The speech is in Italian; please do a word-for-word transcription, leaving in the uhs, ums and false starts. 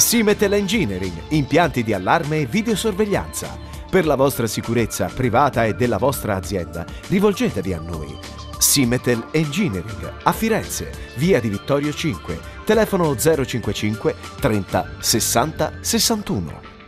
Simetel Engineering, impianti di allarme e videosorveglianza. Per la vostra sicurezza privata e della vostra azienda, rivolgetevi a noi. Simetel Engineering, a Firenze, via di Vittorio cinque, telefono zero cinquantacinque trenta sessanta sessantuno.